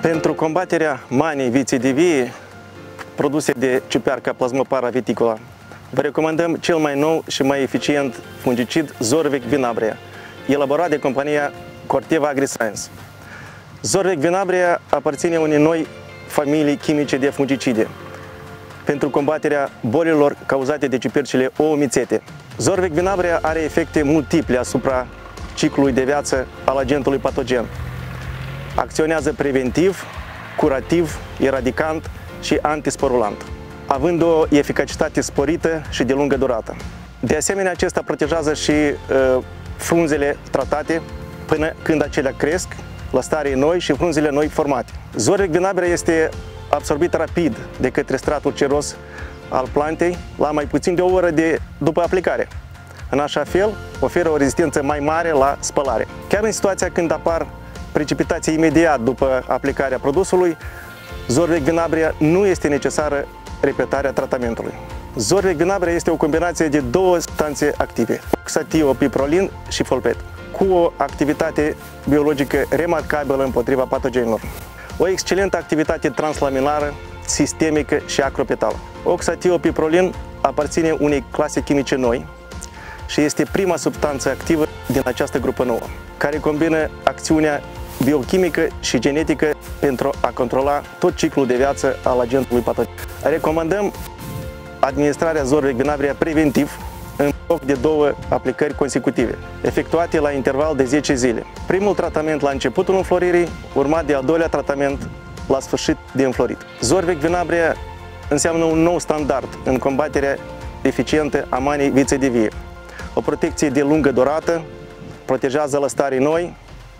Pentru combaterea maniei viței de vie produse de ciuperca Plasmopara viticola, vă recomandăm cel mai nou și mai eficient fungicid Zorvec Vinabria, elaborat de compania Corteva AgriScience. Zorvec Vinabria aparține unei noi familii chimice de fungicide pentru combaterea bolilor cauzate de ciupercile ouă-mițete. Zorvec Vinabria are efecte multiple asupra ciclului de viață al agentului patogen. Acționează preventiv, curativ, eradicant și antisporulant, având o eficacitate sporită și de lungă durată. De asemenea, acesta protejează și frunzele tratate până când acelea cresc la stare noi și frunzele noi formate. Zorvec Vinabria este absorbit rapid de către stratul ceros al plantei la mai puțin de o oră după aplicare. În așa fel, oferă o rezistență mai mare la spălare. Chiar în situația când apar precipitații imediat după aplicarea produsului, Zorvec Vinabria nu este necesară repetarea tratamentului. Zorvec Vinabria este o combinație de două substanțe active, oxatiopiprolin și folpet, cu o activitate biologică remarcabilă împotriva patogenilor. O excelentă activitate translaminară, sistemică și acropetală. Oxatiopiprolin aparține unei clase chimice noi și este prima substanță activă din această grupă nouă, care combină acțiunea biochimică și genetică pentru a controla tot ciclul de viață al agentului patogen. Recomandăm administrarea Zorvec Vinabria preventiv în loc de 2 aplicări consecutive, efectuate la interval de 10 zile. Primul tratament la începutul înfloririi, urmat de al doilea tratament la sfârșit de înflorit. Zorvec Vinabria înseamnă un nou standard în combaterea eficientă a maniei viței de vie. O protecție de lungă durată, protejează la stare noi,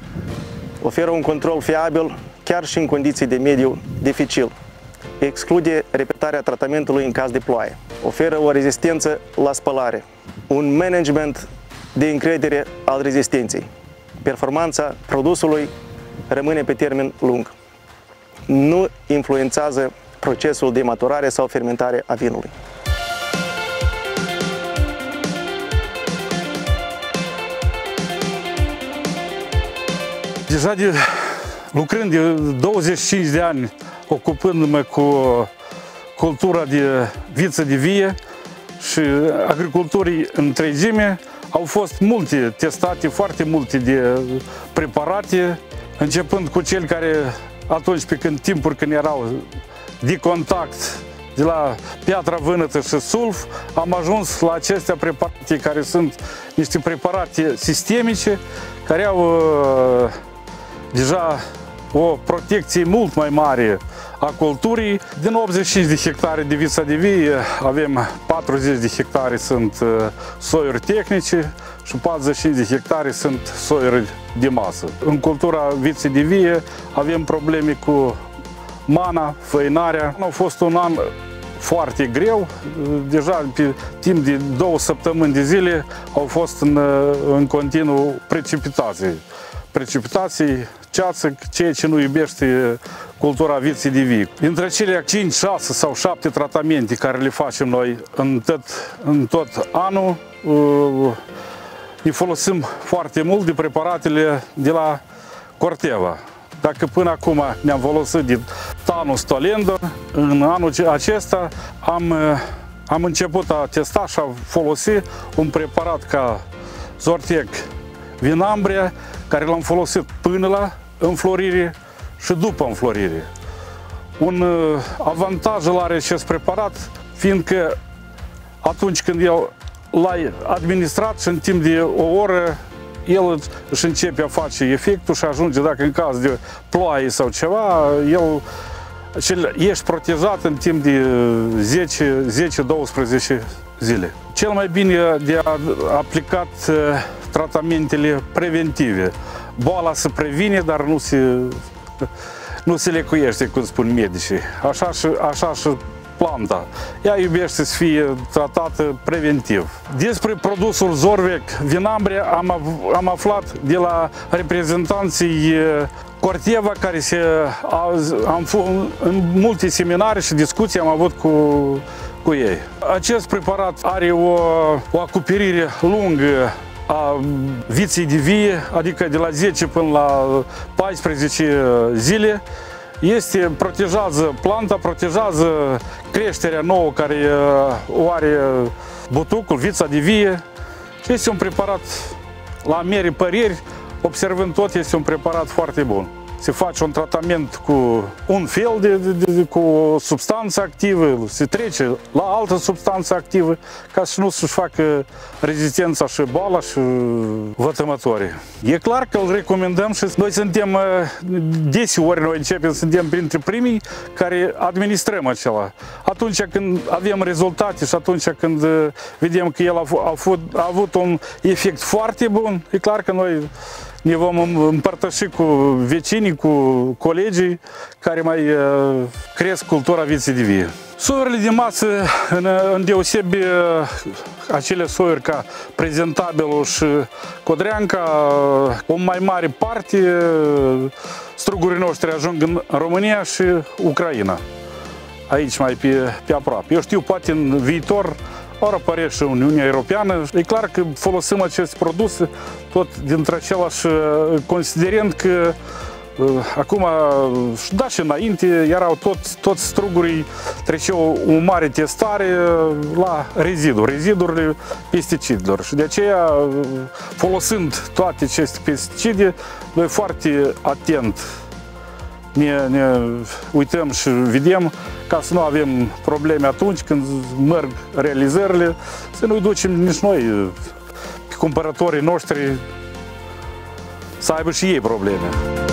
oferă un control fiabil chiar și în condiții de mediu dificil. Exclude repetarea tratamentului în caz de ploaie. Oferă o rezistență la spălare. Un management de încredere al rezistenței. Performanța produsului rămâne pe termen lung. Nu influențează procesul de maturare sau fermentare a vinului. Deja lucrând de 25 de ani, ocupându-mă cu cultura de viță de vie și agriculturii în întregime, au fost multe testate, foarte multe de preparate, începând cu cel care atunci, pe când timpuri când erau de contact, de la piatra vânătă și sulf, am ajuns la acestea preparate care sunt niște preparate sistemice, care au deja o protecție mult mai mare a culturii. Din 85 de hectare de vița de vie, avem 40 de hectare sunt soiuri tehnice și 45 de hectare sunt soiuri de masă. În cultura viței de vie avem probleme cu mana, făinarea. A fost un an foarte greu, deja pe timp de 2 săptămâni de zile au fost în continuu precipitații, ceață, ceea ce nu iubește cultura viței de vie. Dintre cele 5, 6 sau 7 tratamente care le facem noi în tot anul, ne folosim foarte mult de preparatele de la Corteva. Dacă până acum ne-am folosit de Thanos Stolendor, în anul acesta am început a testa și a folosi un preparat ca Zorvec Vinabria, care l-am folosit până la înflorire și după înflorire. Un avantaj îl are acest preparat, fiindcă atunci când el l-ai administrat și în timp de o oră, el își începe a face efectul și ajunge, dacă în caz de ploaie sau ceva, ești protejat în timp de 10-12 zile. Cel mai bine de aplicat tratamentele preventive. Boala se previne, dar nu se lecuiește, cum spun medicii. Așa și planta. Ea iubește să fie tratată preventiv. Despre produsul Zorvec Vinabria am aflat de la reprezentanții Corteva, care în multe seminarii și discuții am avut cu ei. Acest preparat are o acoperire lungă a viței de vie, adică de la 10 până la 14 zile. protejează planta, protejează creșterea nouă care o are butucul, vița de vie. Și este un preparat, la mere păreri, observând tot, este un preparat foarte bun. Se face un tratament cu un fel cu o substanță activă, se trece la altă substanță activă ca să nu să-și facă rezistența și boala și vătămătorii. E clar că îl recomandăm și noi suntem, deseori noi suntem printre primii care administrăm acela. Atunci când avem rezultate și atunci când vedem că el a avut un efect foarte bun, e clar că noi ne vom împărtăși cu vecinii, cu colegii care mai cresc cultura viței de vie. Soiurile de masă, îndeosebi acele soiuri ca prezentabilul și codreanca, o mai mare parte strugurii noștri ajung în România și Ucraina. Aici mai pe aproape. Eu știu, poate în viitor ori apare și Uniunea Europeană. E clar că folosim aceste produse tot dintre același considerent că acum, da și înainte, erau toți strugurii treceau o mare testare la rezidurile pesticidelor. Și de aceea, folosind toate aceste pesticide, noi foarte atent ne uităm și vedem ca să nu avem probleme atunci când merg realizările, să nu-i ducem nici noi pe cumpărătorii noștri să aibă și ei probleme.